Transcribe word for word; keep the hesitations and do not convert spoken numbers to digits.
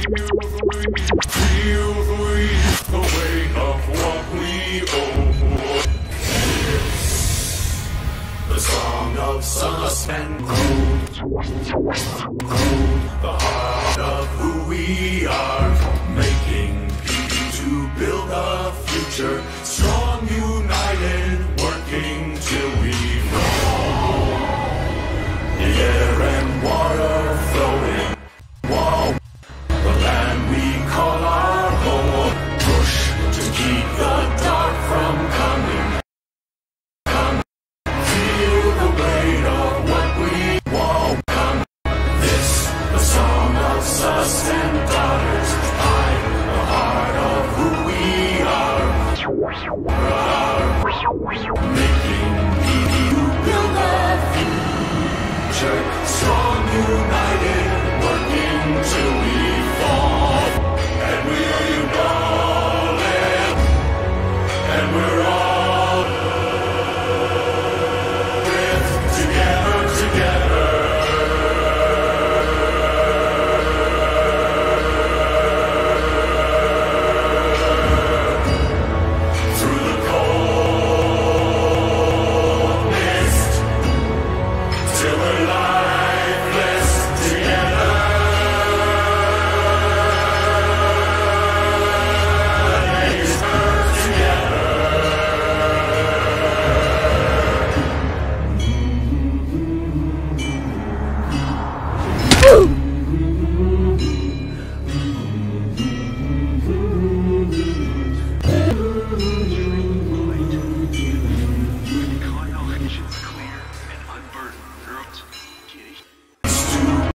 Feel the weight, the weight of what we owe. The song of sus and crude, the heart of who we are, making peace to build a future, strong, united, working till we fall. The air and water flowing, wow, the land we call our home, push to keep the dark from coming. Us and daughters, hide the heart of who we are. Making people who build a future, strong, united, working till we